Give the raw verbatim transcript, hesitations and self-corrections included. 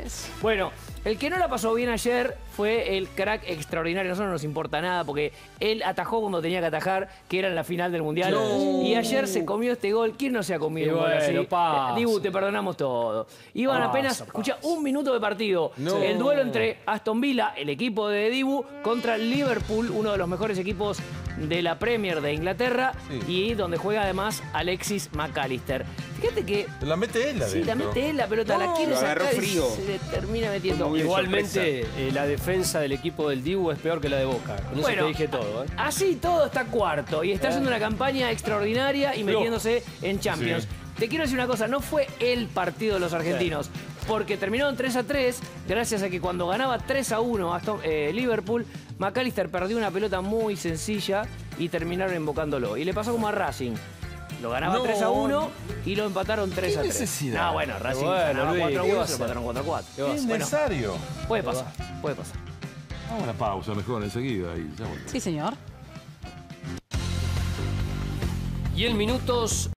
es. Bueno, el que no la pasó bien ayer fue el crack extraordinario. A nosotros no nos importa nada porque él atajó cuando tenía que atajar, que era en la final del Mundial. No. Y ayer se comió este gol. ¿Quién no se ha comido Y un gol bueno, así? pasa. Eh, Dibu, te perdonamos todo. Iban Pasa, apenas, pasa. escucha, un minuto de partido. No. El duelo entre Aston Villa, el equipo de Dibu, contra el Liverpool, uno de los mejores equipos de la Premier de Inglaterra, Sí. y donde juega además Alexis McAllister. Fíjate que La mete él sí, la mete él la pelota, la quiere lo agarró sacar y frío. se le termina metiendo. Muy de Igualmente, eh, la defensa del equipo del Dibu es peor que la de Boca. Con eso Bueno, te dije todo, ¿eh? así todo está cuarto y está haciendo una campaña extraordinaria y metiéndose en Champions. Sí. Te quiero decir una cosa, no fue el partido de los argentinos, porque terminaron tres a tres, gracias a que cuando ganaba tres a uno Aston, eh, Liverpool, McAllister perdió una pelota muy sencilla y terminaron invocándolo. Y le pasó como a Racing. Lo ganaba No. tres a uno y lo empataron tres a ¿Qué tres. necesidad? No, bueno, Racing Bueno, ganaba Luis, cuatro a ¿qué uno, va a se lo hacer? empataron cuatro a cuatro. ¿Qué va a Es hacer? Bueno. necesario. Puede pasar, puede pasar. Vamos a una pausa mejor enseguida. Y ya volvemos. Sí, señor. Y en minutos